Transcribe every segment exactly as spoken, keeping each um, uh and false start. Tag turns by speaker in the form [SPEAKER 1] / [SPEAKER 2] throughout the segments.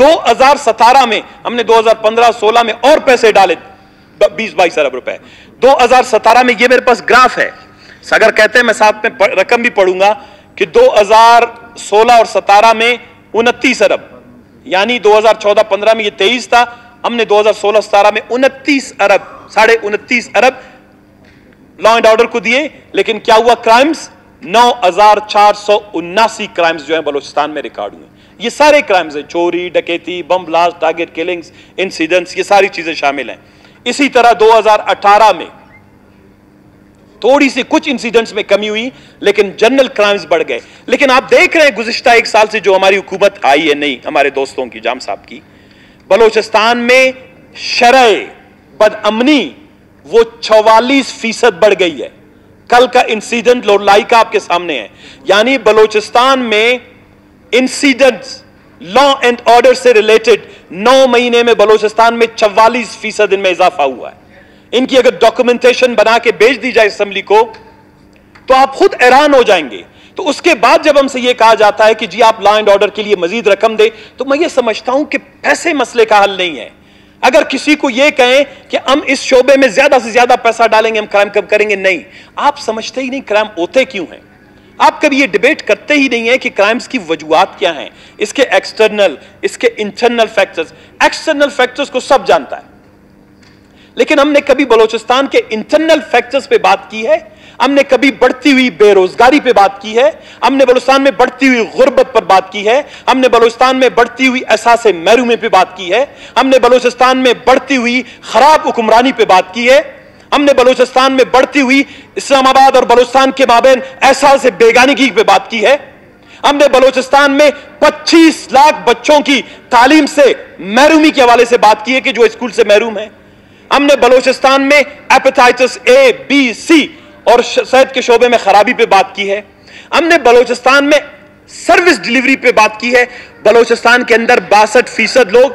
[SPEAKER 1] दो हजार सतारह में हमने दो हजार पंद्रह सोलह में और पैसे डाले बीस बाईस अरब रुपए। दो हजार सतारह में ये मेरे पास ग्राफ है, अगर कहते हैं मैं साथ में रकम भी पढ़ूंगा कि दो हजार सोलह और सतारह में उनतीस अरब, यानी दो हजार चौदह पंद्रह में ये तेईस था, हमने दो हजार सोलह सतारह में उनतीस अरब, साढ़े उनतीस अरब लॉ एंड ऑर्डर को दिए। लेकिन क्या हुआ? क्राइम्स नौ हजार चार सौ उन्नासी क्राइम्स जो है बलूचिस्तान में रिकॉर्ड हुए। ये सारे क्राइम्स हैं, चोरी, डकैती, bomb blast, target killings, incidents, ये सारी चीजें शामिल हैं। इसी तरह दो हजार अठारह में थोड़ी सी कुछ इंसिडेंट्स में कमी हुई, लेकिन जनरल क्राइम्स बढ़ गए। लेकिन आप देख रहे हैं गुज़िश्ता एक साल से जो हमारी हुकूमत आई है, नहीं हमारे दोस्तों की, जाम साहब की, बलूचिस्तान में शरय बदअमनी वो चौवालीस फीसद बढ़ गई है। कल का इंसिडेंट लोलाई का आपके सामने है, यानी बलूचिस्तान में इंसिडेंट्स लॉ एंड ऑर्डर से रिलेटेड नौ महीने में बलूचिस्तान में चौवालीस फीसद इनमें इजाफा हुआ है। इनकी अगर डॉक्यूमेंटेशन बना के भेज दी जाए असेंबली को तो आप खुद हैरान हो जाएंगे। तो उसके बाद जब हमसे यह कहा जाता है कि जी आप लॉ एंड ऑर्डर के लिए मजीद रकम दे, तो मैं ये समझता हूं कि पैसे मसले का हल नहीं है। अगर किसी को यह कहें कि हम इस शोबे में ज्यादा से ज्यादा पैसा डालेंगे, हम क्राइम कब करेंगे, नहीं, आप समझते ही नहीं क्राइम होते क्यों हैं। आप कभी ये डिबेट करते ही नहीं है कि क्राइम्स की वजूहात क्या हैं, इसके एक्सटर्नल, इसके इंटरनल फैक्टर्स। एक्सटर्नल फैक्टर्स को सब जानता है, लेकिन हमने कभी बलूचिस्तान के इंटरनल फैक्टर्स पे बात की है? हमने कभी बढ़ती हुई बेरोजगारी पे बात की है? हमने बलूचिस्तान में बढ़ती हुई गुर्बत पर बात की है? हमने बलूचिस्तान में बढ़ती हुई एहसास महरूमी पे बात की है? हमने बलूचिस्तान में बढ़ती हुई खराब हुक्मरानी पे बात की है? हमने बलूचिस्तान में बढ़ती हुई इस्लामाबाद और बलूचिस्तान के माबेन एहसास बेगानगी पे बात की है? हमने बलूचिस्तान में पच्चीस लाख बच्चों की तालीम से महरूमी के हवाले से बात की है कि जो स्कूल से महरूम है? हमने बलूचिस्तान में हेपेटाइटिस ए, बी, सी और सेहत के शोबे में खराबी पे बात की है। हमने बलूचिस्तान में सर्विस डिलीवरी पे बात की है। बलूचिस्तान के अंदर बासठ फीसद लोग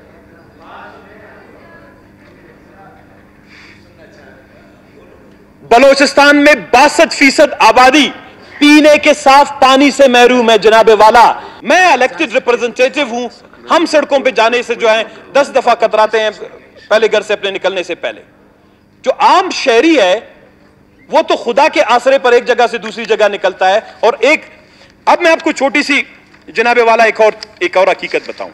[SPEAKER 1] बलूचिस्तान में बासठ फीसद आबादी पीने के साफ पानी से महरूम है। जनाबे वाला, मैं इलेक्टेड रिप्रेजेंटेटिव हूं, हम सड़कों पे जाने से जो है दस दफा कतराते हैं पहले घर से अपने निकलने से पहले। जो आम शहरी है वो तो खुदा के आसरे पर एक जगह से दूसरी जगह निकलता है। और एक, अब मैं आपको छोटी सी जनाबे वाला एक और एक और हकीकत बताऊं।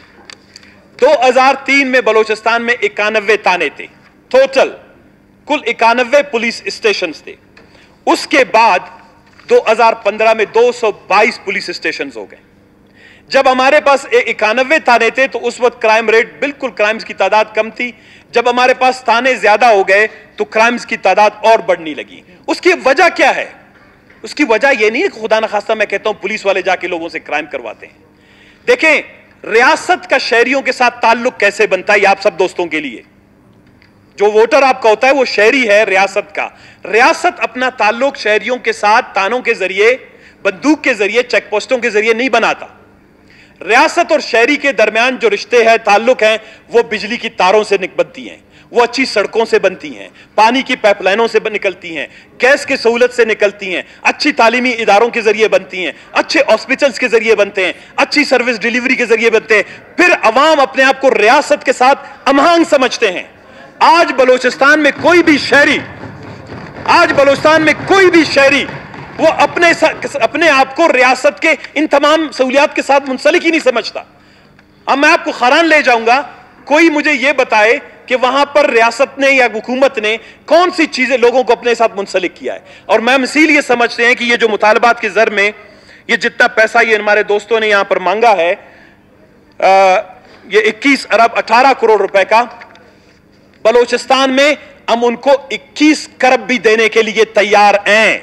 [SPEAKER 1] दो हजार तीन में बलूचिस्तान में इक्यानवे थाने थे टोटल, कुल इक्यानवे पुलिस स्टेशन थे। उसके बाद दो हजार पंद्रह में दो सौ बाईस पुलिस स्टेशन हो गए। जब हमारे पास इक्यानवे थाने थे तो उस वक्त क्राइम रेट, बिल्कुल क्राइम्स की तादाद कम थी। जब हमारे पास थाने ज्यादा हो गए तो क्राइम्स की तादाद और बढ़ने लगी। उसकी वजह क्या है? उसकी वजह यह नहीं है कि खुदा न खास्ता मैं कहता हूं पुलिस वाले जाके लोगों से क्राइम करवाते हैं। देखें, रियासत का शहरियों के साथ ताल्लुक कैसे बनता है, आप सब दोस्तों के लिए। जो वोटर आपका होता है वो शहरी है रियासत का। रियासत अपना ताल्लुक शहरियों के साथ तानों के जरिए, बंदूक के जरिए, चेक पोस्टों के जरिए नहीं बनाता। रियासत और शहरी के दरमियान जो रिश्ते हैं, ताल्लुक हैं, वो बिजली की तारों से बनती हैं, वो अच्छी सड़कों से बनती हैं, पानी की पाइपलाइनों से निकलती हैं, गैस की सहूलत से निकलती हैं, अच्छी तालीमी इदारों के जरिए बनती हैं, अच्छे हॉस्पिटल्स के जरिए बनते हैं, अच्छी सर्विस डिलीवरी के जरिए बनते हैं। फिर अवाम अपने आप को रियासत के साथ अमहांग समझते हैं। आज बलूचिस्तान में कोई भी शहरी आज बलूचिस्तान में कोई भी शहरी वो अपने अपने आप को रियासत के इन तमाम सहूलियात के साथ मुंसलिक ही नहीं समझता। अब मैं आपको खरान ले जाऊंगा, कोई मुझे यह बताए कि वहां पर रियासत ने या हुकूमत ने कौन सी चीजें लोगों को अपने साथ मुंसलिक किया है। और मैम इसीलिए समझते हैं कि ये जो मुतालबात के जर में ये जितना पैसा ये हमारे दोस्तों ने यहां पर मांगा है, आ, ये इक्कीस अरब अठारह करोड़ रुपए का, बलूचिस्तान में हम उनको इक्कीस करब भी देने के लिए तैयार हैं।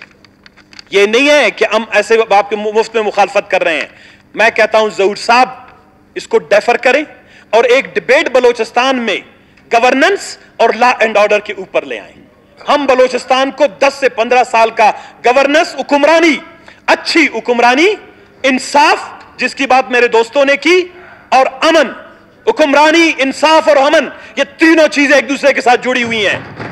[SPEAKER 1] ये नहीं है कि हम ऐसे आपके मुफ्त में मुखालफत कर रहे हैं। मैं कहता हूं ज़हूर साहब इसको डेफर करें और एक डिबेट बलूचिस्तान में गवर्नेंस और लॉ एंड ऑर्डर के ऊपर ले आए। हम बलूचिस्तान को दस से पंद्रह साल का गवर्नेंस, हुक्मरानी, अच्छी हुक्मरानी, इंसाफ जिसकी बात मेरे दोस्तों ने की, और अमन। हुक्मरानी, इंसाफ और अमन, ये तीनों चीजें एक दूसरे के साथ जुड़ी हुई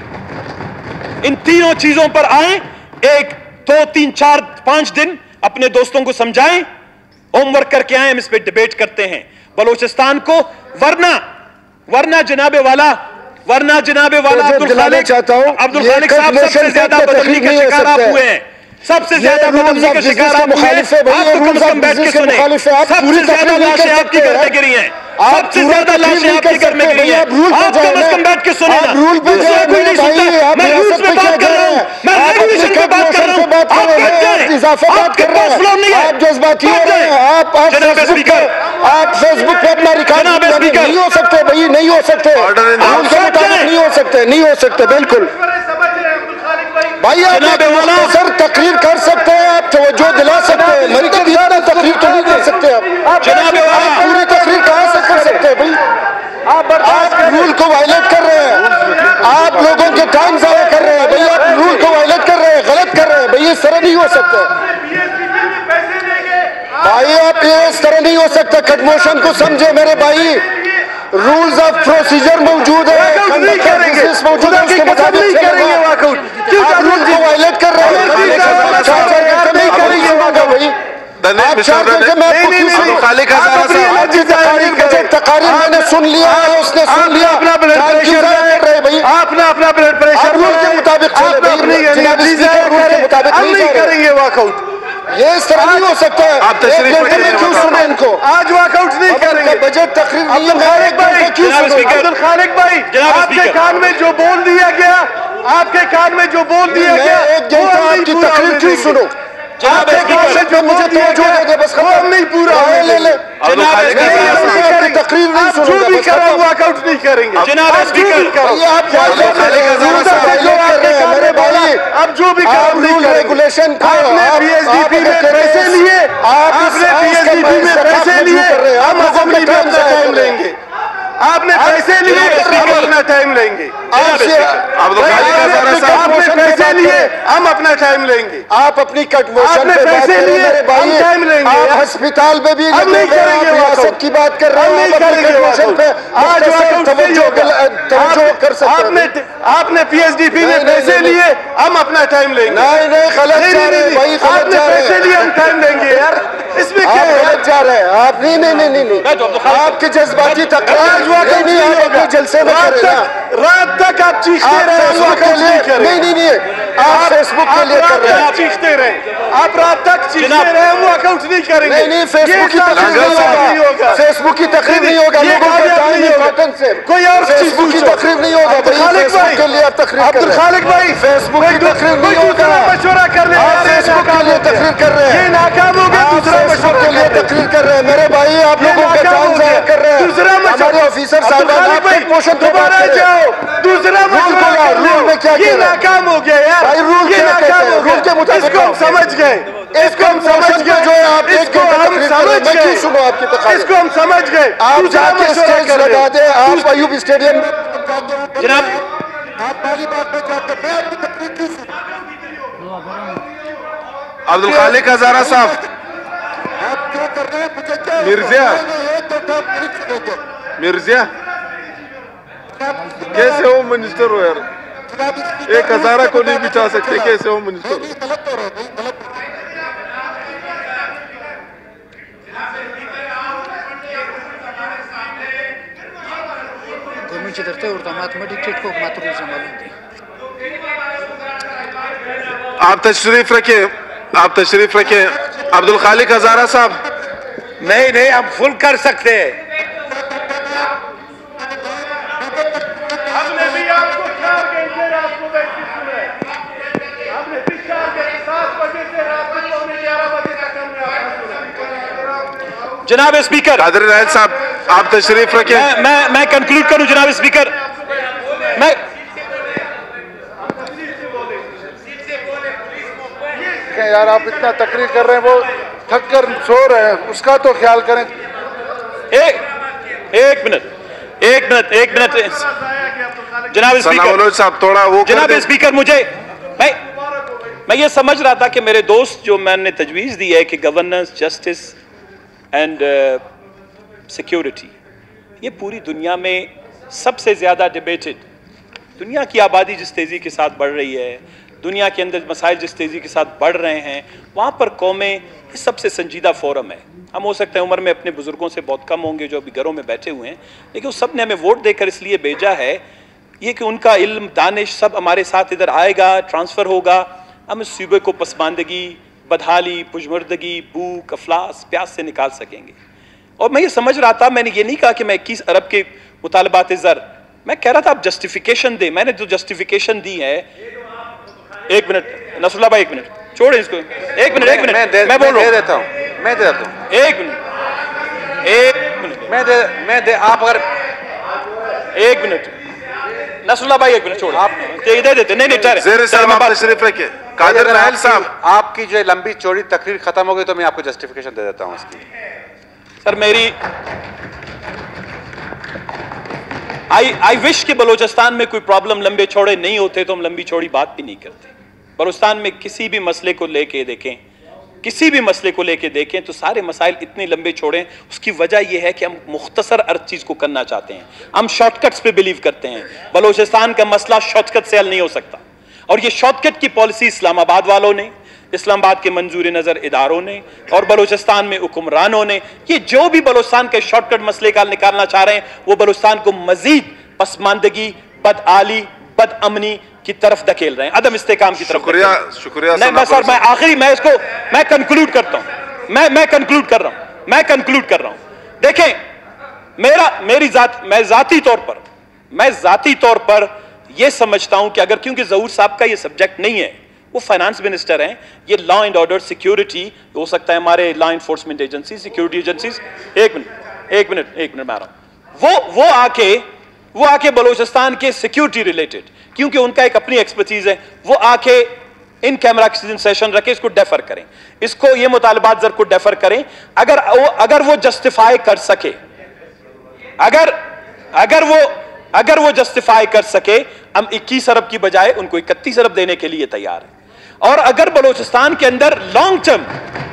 [SPEAKER 1] हैं। इन तीनों चीजों पर आए, एक दो तीन चार पांच दिन अपने दोस्तों को समझाएं, होमवर्क करके आए, हम इस पे डिबेट करते हैं। बलोचिस्तान को, वरना वरना जनाबे वाला वरना जनाबे वाला अब्दुल खालिक अब्दुल खालिक साहब सबसे ज्यादा बदतमीजी का शिकार आप हुए हैं, सबसे ज्यादा बदतमीजी का शिकार आप हुए हैं। आप तो कम से कम बैठ के सुने, सबसे ज्यादा लाशें आपके घर में गिरी हैं, सबसे ज्यादा लाशें आपके घर में गिरी हैं। आप कम से कम बैठ के सुने ना, दूसरा कोई नहीं सुनता। मैं रूल्स पे बात कर रहा हूँ, मैं रेगुलेशन पे बात कर रहा हूँ। आप कट जाए, आपके पास फ्लो नहीं है,
[SPEAKER 2] आप जज्बाती हो रहे हैं। आप आप फेसबुक पर आप फेसबुक पे अपना रिकॉर्ड नहीं हो सकते भाई, नहीं हो सकते, उनके मुताबिक नहीं हो सकते, नहीं हो सकते बिल्कुल भाई। आप सर तकरीर कर सकते हैं, आप तवज्जो दिला सकते हैं, मेरी तो इतना तकरीर तो नहीं कर सकते आप।
[SPEAKER 1] जनाब
[SPEAKER 2] आप पूरी तकरीर कहाँ से कर सकते हैं भाई? आप रूल को वायलेट कर रहे हैं, आप लोगों के टाइम ज़ाया कर रहे हैं भाई, आप रूल को वायलेट कर रहे हैं, गलत कर रहे हैं भाई, इस तरह नहीं हो सकता भाई, आप ये इस तरह नहीं हो सकता। कट मोशन को समझे मेरे भाई, रूल्स ऑफ प्रोसीजर मौजूद है, मौजूद है, उसके मुताबिक आप रूल को वायलेट कर रहे हैं। तकारीर मैंने सुन लिया, उसने सुन लिया,
[SPEAKER 3] अपना अपना ब्लड प्रेशर
[SPEAKER 2] रूल के मुताबिक
[SPEAKER 3] नहीं करेंगे वॉकआउट।
[SPEAKER 2] ये इस तरह नहीं हो सकता है।
[SPEAKER 3] आप तशरीफ
[SPEAKER 2] में क्यों सुने इनको?
[SPEAKER 3] आज वॉकआउट नहीं करेंगे।
[SPEAKER 2] बजट तकरीर नहीं है,
[SPEAKER 3] अब्दुल खालिक भाई, आपके कान में जो बोल दिया गया, आपके कान में जो बोल दिया गया,
[SPEAKER 2] एक घंटा आपकी तकरीर क्यों सुनो?
[SPEAKER 3] आपके कान में जो मुझे तवज्जो दे, बस वो हम नहीं पूरा
[SPEAKER 2] ले ले
[SPEAKER 3] तकरीर नहीं सुनो, जो भी करा वॉकआउट नहीं करेंगे।
[SPEAKER 1] जनाब स्पीकर,
[SPEAKER 2] मेरे भाई,
[SPEAKER 3] अब जो भी
[SPEAKER 2] रूल रेगुलेशन
[SPEAKER 3] आपने पीएसडीपी में पैसे लिए, आपने पीएसडीपी में पैसे लिए, हम असेंबली में अपना टाइम लेंगे। आपने पैसे लिए, हम अपना टाइम लेंगे। आपने पैसे लिए, हम अपना टाइम लेंगे।
[SPEAKER 2] आप अपनी कट मोशन
[SPEAKER 3] पे
[SPEAKER 2] पैसे
[SPEAKER 3] लिए,
[SPEAKER 2] मेरे भाई,
[SPEAKER 3] टाइम लेंगे।
[SPEAKER 2] आप अस्पताल में भी
[SPEAKER 3] हम नहीं करेंगे,
[SPEAKER 2] रियासत की बात कर रहे हैं, आप अपनी कट मोशन पे
[SPEAKER 3] आज
[SPEAKER 2] तवज्जो कर सकते हैं।
[SPEAKER 3] आपने आपने पीएसडीपी में पैसे लिए, हम अपना टाइम लेंगे।
[SPEAKER 2] नहीं नहीं, गलत जा रहे हैं भाई, गलत जा रहे हैं।
[SPEAKER 3] पैसे लिए हम टाइम लेंगे यार, इसमें क्या
[SPEAKER 2] गलत जा रहे हैं आप? नहीं नहीं नहीं नहीं, आपके जज्बाती तकरीर नहीं नहीं, आप अपने जलसे में करें ना,
[SPEAKER 3] रात तक आप चीखते रहे,
[SPEAKER 2] नहीं नहीं नहीं, आप फेसबुक के लिए कर रहे हैं,
[SPEAKER 3] चीखते रहे, आप रात तक चीखते रहे, हम वॉकआउट नहीं करेंगे।
[SPEAKER 2] नहीं नहीं, फेसबुक की तकरीर नहीं होगा, फेसबुक की तकरीर नहीं होगा, लोगों के टाइम इंपॉर्टेंट से
[SPEAKER 3] कोई और
[SPEAKER 2] फेसबुक की तकरीर नहीं होगा भाई, फेसबुक के लिए आप तकरीर कर रहे हैं।
[SPEAKER 3] अब्दुल खालिक भाई,
[SPEAKER 2] फेसबुक की तकरीर नहीं होगा,
[SPEAKER 3] मशवरा करने
[SPEAKER 2] आप फेसबुक के लिए तकरीर कर रहे हैं,
[SPEAKER 3] ये नाकाम हो गया। दूसरा
[SPEAKER 2] मशवरा के लिए तकरीर कर रहे हैं मेरे भाई, आप लोगों का टाइम ज़ाया कर रहे हैं।
[SPEAKER 3] दूसरा
[SPEAKER 2] हमारे ऑफिसर साहब मोशन पे बात कर रहे हैं,
[SPEAKER 3] दूसरा
[SPEAKER 2] रूल में क्या
[SPEAKER 3] ये नाकाम हो गया यार
[SPEAKER 2] भाई, रूल क्या कहते हैं? रूल के मुताबिक
[SPEAKER 3] इसको हम समझ गए, इसको हम समझ गए,
[SPEAKER 2] जो है आप
[SPEAKER 3] इसको हम समझ गए,
[SPEAKER 2] क्यों सुनो आपकी तकरीर?
[SPEAKER 3] इसको हम समझ गए।
[SPEAKER 2] आप जाके स्टेज लगा दे, आप अयूब स्टेडियम में
[SPEAKER 1] जनाब
[SPEAKER 2] आप पहली बात में जाके मैं आपकी तकरीर क्यों सुनो?
[SPEAKER 3] अब्दुल खालिक हजारा साहब,
[SPEAKER 2] आप क्या कर रहे हैं? मुझे क्या
[SPEAKER 3] मिर्जिया मिर्जिया कैसे हो मिनिस्टर हो यार? एक हजारा को नहीं बिठा सकते, कैसे हो मिनिस्टर?
[SPEAKER 2] गलत हो रहा है, गलत।
[SPEAKER 4] Gurmunchi darte urda mathematic को मातृ संभालूं थी।
[SPEAKER 3] आप तशरीफ रखें, आप तशरीफ रखें। अब्दुल खालिक हजारा साहब,
[SPEAKER 5] नहीं नहीं, हम फुल कर सकते हैं।
[SPEAKER 3] हमने भी आपको चार घंटे रात को बैठ के सुना है। हमने भी चार घंटे सात बजे से रात को पौने ग्यारह बजे तक हमने आपको सुना।
[SPEAKER 1] जनाब स्पीकर,
[SPEAKER 3] कादर नायक साहब, आप तशरीफ रखें।
[SPEAKER 1] मैं मैं मैं कंक्लूड करूं जनाब स्पीकर। मैं
[SPEAKER 2] यार आप इतना तकरीर कर रहे हैं, वो थक कर सो रहे हैं, उसका तो ख्याल करें।
[SPEAKER 1] एक एक मिनट एक मिनट एक मिनट जनाब स्पीकर
[SPEAKER 3] साहब, थोड़ा वो
[SPEAKER 1] जनाब स्पीकर, मुझे मैं मैं ये समझ रहा था कि मेरे दोस्त जो मैंने तजवीज़ दी है कि गवर्नेंस, जस्टिस एंड सिक्योरिटी, ये पूरी दुनिया में सबसे ज़्यादा डिबेटेड, दुनिया की आबादी जिस तेज़ी के साथ बढ़ रही है, दुनिया के अंदर मसाइल जिस तेज़ी के साथ बढ़ रहे हैं, वहाँ पर कौमें, ये सबसे संजीदा फोरम है। ہم ہو سکتا ہے عمر میں اپنے بزرگوں سے بہت کم ہوں گے جو ابھی گھروں میں بیٹھے ہوئے ہیں، لیکن اس سب نے ہمیں ووٹ دے کر اس لیے بھیجا ہے یہ کہ ان کا علم دانش سب ہمارے ساتھ ادھر آئے گا، ٹرانسفر ہوگا، ہم اس صوبے کو پسماندگی، بدحالی، پشمردگی، بھوک، افلاس، پیاس سے نکال سکیں گے۔ اور میں یہ سمجھ رہا تھا، میں نے یہ نہیں کہا کہ میں اکیس ارب کے مطالبات زر، میں کہہ رہا تھا آپ جسٹیفیکیشن دیں، میں نے جو جسٹیفیکیشن دی ہے، ایک منٹ نصر اللہ بھائی، ایک منٹ چھوڑیں اس کو، ایک منٹ ایک منٹ میں بول رہا ہوں،
[SPEAKER 5] دیتا ہوں میں دے دیتا ہوں
[SPEAKER 1] ایک منٹ ایک منٹ
[SPEAKER 5] میں دے میں دے آپ اگر
[SPEAKER 1] ایک منٹ نصر اللہ بھائی ایک منٹ چھوڑ آپ دے دیتے نہیں نہیں ٹھہرے
[SPEAKER 6] زیر صاحب آپ تشریف رکھیں، قادر ناہل صاحب
[SPEAKER 5] آپ کی جو لمبی چوڑی تقریر ختم ہو گئی تو میں آپ کو جسٹیفیکیشن دے دیتا ہوں اس کی۔
[SPEAKER 1] سر میری آئی آئی وش کہ بلوچستان میں کوئی پرابلم لمبے چوڑے نہیں ہوتے تو ہم لمبی چوڑی بات بھی نہیں کرتے۔ بلوچستان میں کسی بھی مسئلے کو لے کے دیکھیں کسی بھی مسئلے کو لے کے دیکھیں تو سارے مسائل اتنے لمبے چوڑے ہیں، اس کی وجہ یہ ہے کہ ہم مختصر ہر چیز کو کرنا چاہتے ہیں، ہم شارٹ کٹس پہ بلیو کرتے ہیں۔ بلوچستان کا مسئلہ شارٹ کٹ سے حل نہیں ہو سکتا، اور یہ شارٹ کٹ کی پالیسی اسلام آباد والوں نے، اسلام آباد کے منظور نظر اداروں نے اور بلوچستان میں حکمرانوں نے، یہ جو بھی بلوچستان کے شارٹ کٹ مسئلے کا نکالنا چاہ رہے ہیں وہ بلوچستان کو مزید پسماندگی، بدعالی، بد امنی کی طرف دھکیل رہے ہیں، عدم استحکام کی طرف۔
[SPEAKER 6] شکریہ شکریہ
[SPEAKER 1] نہیں میں سر میں آخری میں اس کو میں کنکلوڈ کرتا ہوں، میں میں کنکلوڈ کر رہا ہوں میں کنکلوڈ کر رہا ہوں دیکھیں میرا میری ذات میں ذاتی طور پر میں ذاتی طور پر یہ سمجھتا ہوں کہ اگر کیونکہ ظہور صاحب کا یہ سبجیکٹ نہیں ہے، وہ فائنانس منسٹر ہیں، یہ لا اینڈ آرڈر سیکیورٹی ہو سکتا ہے ہمارے law enforcement agency security agencies, ایک منٹ ایک منٹ ایک منٹ میں آ رہا ہوں، وہ وہ آ کے وہ آ کے بلوچستان کے سیکیورٹی ریلیٹڈ کیونکہ ان کا ایک اپنی ایکسپرٹیز ہے، وہ آ کے ان کیمرہ سیشن رکھے اس کو ڈیفر کریں، اس کو یہ مطالبات ذر کو ڈیفر کریں، اگر اگر وہ جسٹیفائی کر سکے اگر اگر وہ اگر وہ جسٹیفائی کر سکے ہم اکیس ارب کی بجائے ان کو اکتیس ارب دینے کے لیے تیار ہیں، اور اگر بلوچستان کے اندر لانگ ٹرم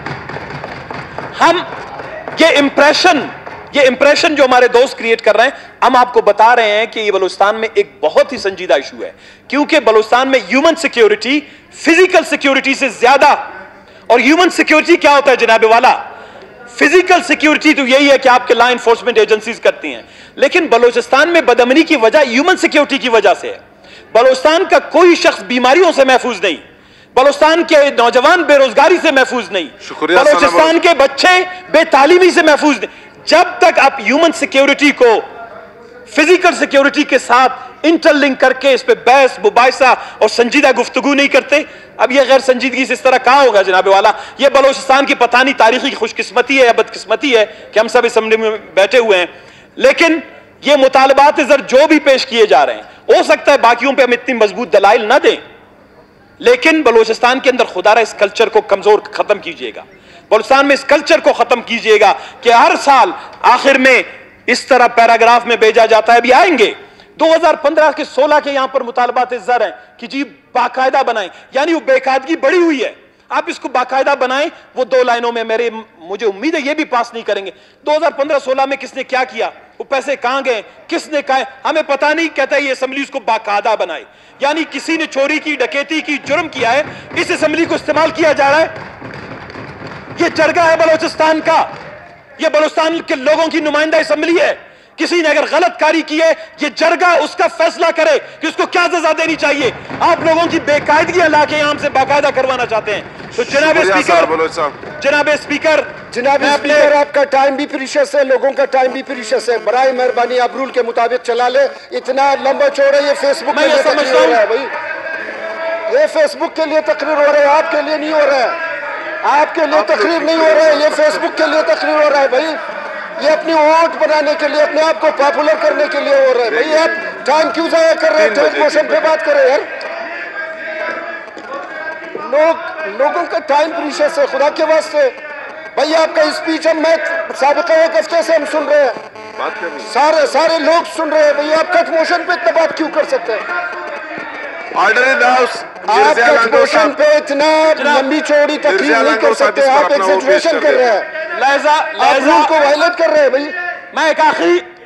[SPEAKER 1] ہم یہ امپریشن یہ امپریشن جو ہمارے دوست کریٹ کر رہے ہیں، ہم آپ کو بتا رہے ہیں کہ یہ بلوچستان میں ایک بہت ہی سنجیدہ ایشو ہے، کیونکہ بلوچستان میں ہیومن سیکیورٹی فزیکل سیکیورٹی سے زیادہ، اور ہیومن سیکیورٹی کیا ہوتا ہے جناب والا؟ فزیکل سیکیورٹی تو یہی ہے کہ آپ کے لا انفورسمنٹ ایجنسیز کرتی ہیں، لیکن بلوچستان میں بدامنی کی وجہ ہیومن سیکیورٹی کی وجہ سے ہے۔ بلوچستان کا کوئی شخص بیماریوں سے محفوظ نہیں، بلوچستان کے نوجوان بے روزگاری سے محفوظ نہیں، بلوچستان کے بچے بے تعلیمی سے محفوظ نہیں۔ جب تک آپ ہیومن سیکیورٹی کو فزیکل سیکیورٹی کے ساتھ انٹر لنک کر کے اس پہ بحث مباحثہ اور سنجیدہ گفتگو نہیں کرتے، اب یہ غیر سنجیدگی سے اس طرح کہاں ہوگا جناب والا؟ یہ بلوچستان کی پتہ نہیں تاریخی خوش قسمتی ہے یا بدقسمتی ہے کہ ہم سب اسمبلی میں بیٹھے ہوئے ہیں، لیکن یہ مطالبات زر جو بھی پیش کیے جا رہے ہیں، ہو سکتا ہے باقیوں پہ ہم اتنی مضبوط دلائل نہ دیں، لیکن بلوچستان کے اندر خدا را اس کلچر کو کمزور ختم کیجئے گا، بلوچستان میں اس کلچر کو ختم کیجئے گا کہ ہر سال آخر میں اس طرح پیراگراف میں بھیجا جاتا ہے، ابھی آئیں گے دو ہزار پندرہ کے سولہ کے یہاں پر مطالبات زر ہیں کہ جی باقاعدہ بنائیں، یعنی وہ بے قاعدگی بڑی ہوئی ہے، آپ اس کو باقاعدہ بنائیں، وہ دو لائنوں میں میرے مجھے امید ہے یہ بھی پاس نہیں کریں گے۔ دو ہزار پندرہ سولہ میں کس نے کیا کیا، وہ پیسے کہاں گئے، کس نے کہا، ہمیں پتہ نہیں، کہتا ہے یہ اسمبلی اس کو باقاعدہ بنائے، یعنی کسی نے چوری کی، ڈکیتی کی، جرم کیا ہے، اس اسمبلی کو استعمال کیا جا رہا ہے۔ یہ جرگہ ہے بلوچستان کا، یہ بلوچستان کے لوگوں کی نمائندہ اسمبلی ہے، کسی نے اگر غلط کاری کی ہے یہ جرگہ اس کا فیصلہ کرے کہ اس کو کیا سزا دینی چاہیے۔ آپ لوگوں کی بے قاعدگیاں لا کے یہاں سے باقاعدہ کروانا چاہتے ہیں، تو جناب اسپیکر جناب اسپیکر
[SPEAKER 2] جناب اسپیکر آپ کا ٹائم بھی پریشس ہے، لوگوں کا ٹائم بھی پریشس ہے، برائے مہربانی آپ رول کے مطابق چلا لے، اتنا لمبا چوڑا یہ فیس بک کے لیے تقریر ہو رہا ہے بھائی، یہ فیس بک کے لیے تقریر ہو رہا ہے، آپ کے لیے نہیں ہو رہا ہے، آپ کے لیے تقریر نہیں ہو رہا ہے، یہ فیس بک کے لیے تقریر ہو رہا ہے بھائی، یہ اپنی ووٹ بنانے کے لیے، اپنے آپ کو پاپولر کرنے کے لیے ہو رہا ہے بھائی، آپ ٹائم کیوں ضائع کر رہے ہیں، ٹائم موشن پہ بات کریں یار، لوگ لوگوں کا ٹائم پریشس ہے، خدا کے واسطے بھائی آپ کا اسپیچ ہم میں سابقہ ایک ہفتے سے ہم سن رہے ہیں، سارے سارے لوگ سن رہے ہیں بھائی، آپ کٹ موشن پہ اتنا بات کیوں کر سکتے ہیں؟ آپ کٹ موشن پہ اتنا لمبی چوڑی تقریر نہیں کر سکتے، آپ ایکسیجریشن کر رہے ہیں،
[SPEAKER 1] لہذا
[SPEAKER 2] آپ رول کو وائلیٹ کر رہے ہیں بھائی۔
[SPEAKER 1] میں ایک آخری